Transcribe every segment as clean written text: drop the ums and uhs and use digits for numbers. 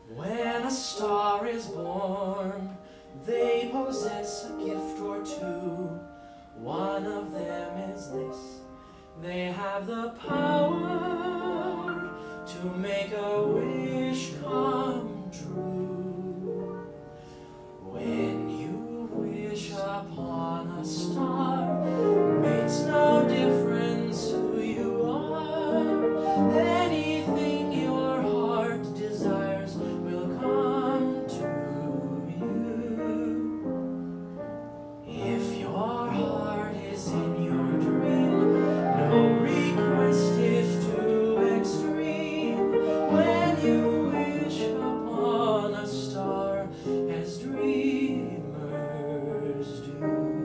When a star is born, they possess a gift or two. One of them is this: they have the power to make a wish come true. When you wish upon a star, makes no difference who you are. Anything your heart desires will come to you. If your heart is in your dream, no request is too extreme. When you wish upon a star, as dreamers do.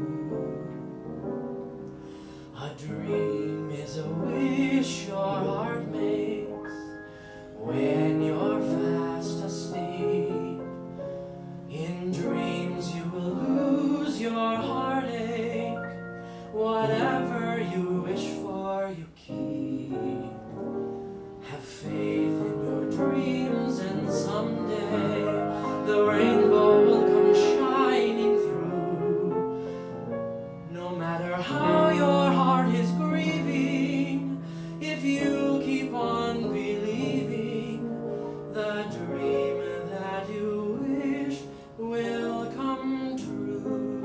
A dream is a wish your heart makes when you're fast asleep. In dreams you will lose your heartache. Whatever you wish for, you keep. Have faith in your dreams, and someday the rainbow will come shining through. No matter how your heart is grieving, if you keep on believing, the dream that you wish will come true.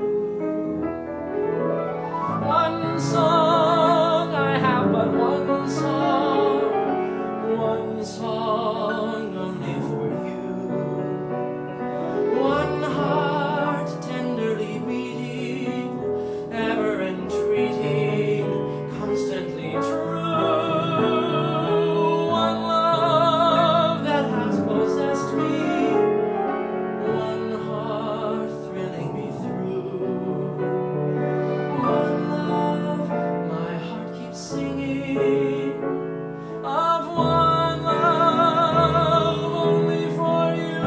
One song, I have but one song only for you. One heart tenderly beating, ever entreating, constantly true. One love that has possessed me, one heart thrilling me through. One love my heart keeps singing, of one love only for you.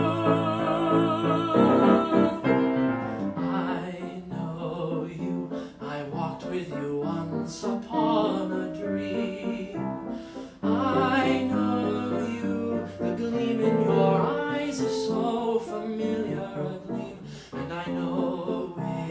I know you, I walked with you once upon a dream. I know you, the gleam in your eyes is so familiar a gleam, and I know